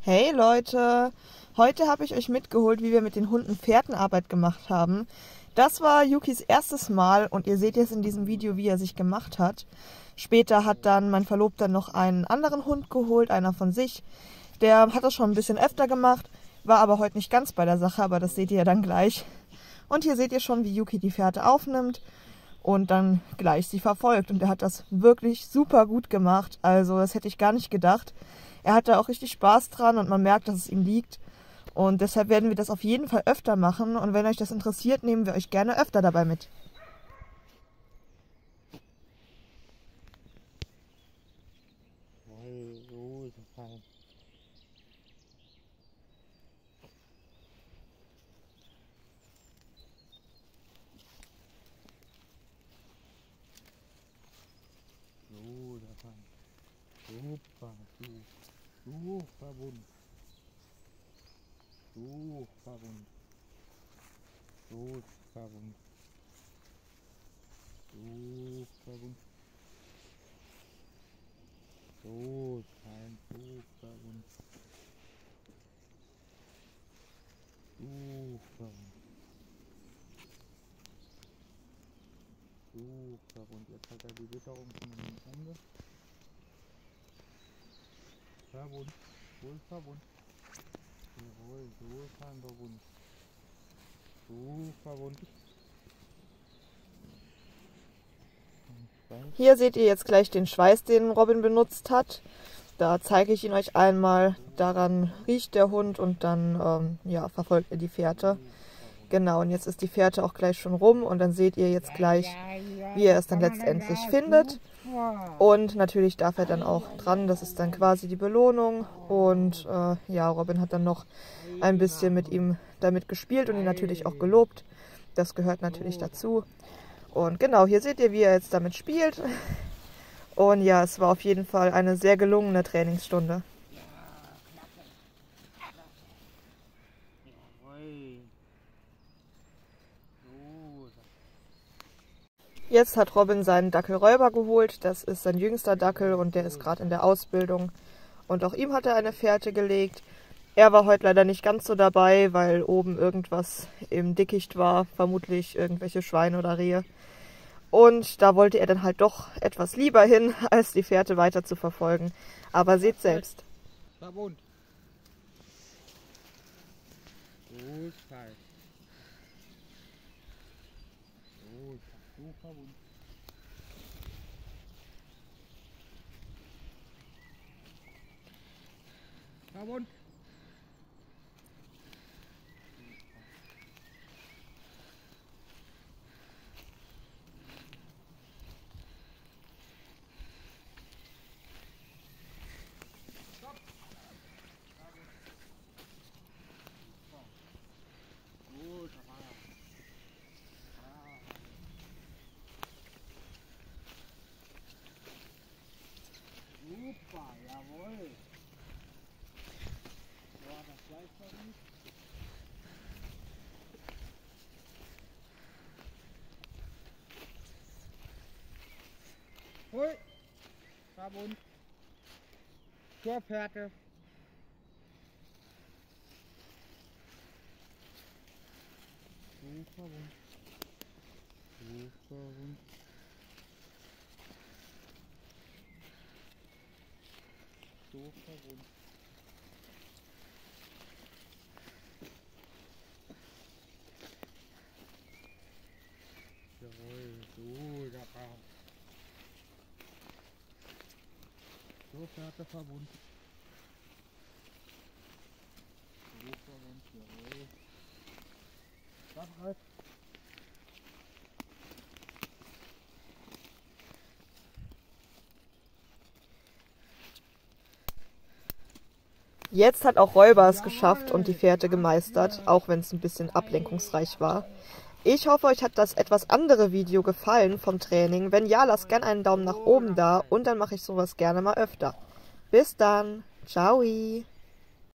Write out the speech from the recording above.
Hey Leute, heute habe ich euch mitgeholt, wie wir mit den Hunden Fährtenarbeit gemacht haben. Das war Yukis erstes Mal und ihr seht jetzt in diesem Video, wie er sich gemacht hat. Später hat dann mein Verlobter noch einen anderen Hund geholt, einer von sich. Der hat das schon ein bisschen öfter gemacht, war aber heute nicht ganz bei der Sache, aber das seht ihr ja dann gleich. Und hier seht ihr schon, wie Yuki die Fährte aufnimmt und dann gleich sie verfolgt. Und er hat das wirklich super gut gemacht, also das hätte ich gar nicht gedacht. Er hat da auch richtig Spaß dran und man merkt, dass es ihm liegt. Und deshalb werden wir das auf jeden Fall öfter machen. Und wenn euch das interessiert, nehmen wir euch gerne öfter dabei mit. Super, super bunt. Super bunt. Super bunt. Super bunt. So fein, super bunt. Super bunt. Super bunt. Jetzt hat er die Witterung schon am Ende. Verbunden, wohl verbunden. Jawohl, so fein verbunden. So verbunden. Hier seht ihr jetzt gleich den Schweiß, den Robin benutzt hat. Da zeige ich ihn euch einmal. Daran riecht der Hund und dann ja, verfolgt er die Fährte. Genau, und jetzt ist die Fährte auch gleich schon rum und dann seht ihr jetzt gleich, wie er es dann letztendlich findet. Und natürlich darf er dann auch dran, das ist dann quasi die Belohnung. Und ja, Robin hat dann noch ein bisschen mit ihm damit gespielt und ihn natürlich auch gelobt. Das gehört natürlich dazu. Und genau, hier seht ihr, wie er jetzt damit spielt. Und ja, es war auf jeden Fall eine sehr gelungene Trainingsstunde. Jetzt hat Robin seinen Dackel Räuber geholt. Das ist sein jüngster Dackel und der ist gerade in der Ausbildung. Und auch ihm hat er eine Fährte gelegt. Er war heute leider nicht ganz so dabei, weil oben irgendwas im Dickicht war. Vermutlich irgendwelche Schweine oder Rehe. Und da wollte er dann halt doch etwas lieber hin, als die Fährte weiter zu verfolgen. Aber seht selbst. Verbunden. Gut, fein. Super bunt. Verbunden. Stopp. Gut, super, jawohl. So, das Fleisch verliert. Hui, verbunden. Zur Fährte. Super bunt. Super bunt. Super bunt. Jawohl, so, da war. So, Fährte verbunden. So verbunden, jawohl. Das reicht. Jetzt hat auch Räuber es geschafft und die Fährte gemeistert, auch wenn es ein bisschen ablenkungsreich war. Ich hoffe, euch hat das etwas andere Video gefallen vom Training. Wenn ja, lasst gerne einen Daumen nach oben da und dann mache ich sowas gerne mal öfter. Bis dann. Ciao.